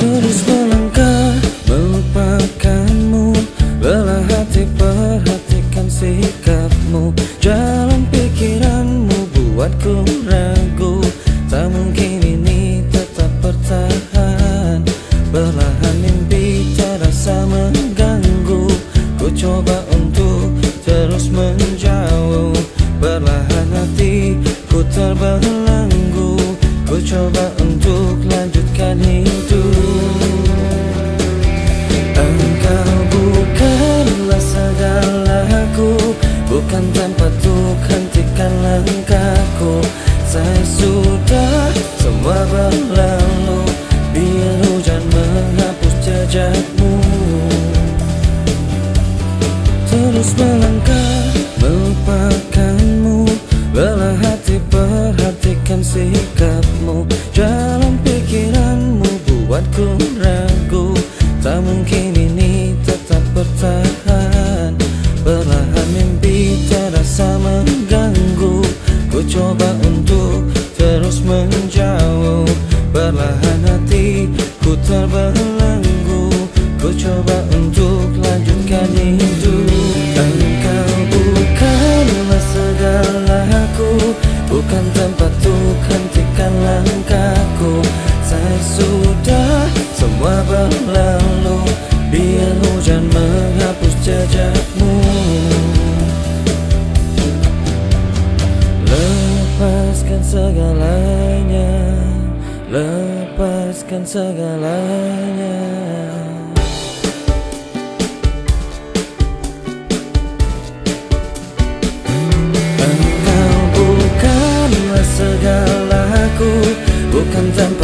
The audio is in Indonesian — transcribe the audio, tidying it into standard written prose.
Terus melangkah melupakanmu, lelah hati perhatikan sikapmu. Jalan pikiranmu buatku ragu, tak mungkin ini tetap bertahan. Perlahan mimpi terasa mengganggu, ku coba untuk terus menjauh. Perlahan hatiku terbelenggu, ku coba untuk lanjutkan hidup. Engkau bukanlah segalaku, bukan tempat untuk hentikan langkahku. Saya sudah semua berlalu, biar hujan menghapus jejakmu. Terus melangkah melupakanmu, lelah hati perhatikan sikapmu. Jalan pikiranmu buatku ragu, tak mungkin ini tetap bertahan. Perlahan mimpi terasa mengganggu, ku coba untuk terus menjauh. Perlahan hatiku terbelenggu, ku coba untuk lanjutkan hidup. Engkau bukanlah segalaku, bukan tempat untuk hentikan langkahku. Saya sudah semua berlalu, biar hujan menghapus jejakmu. Lepaskan segalanya, lepaskan segalanya. Engkau bukanlah segalaku, bukan tempat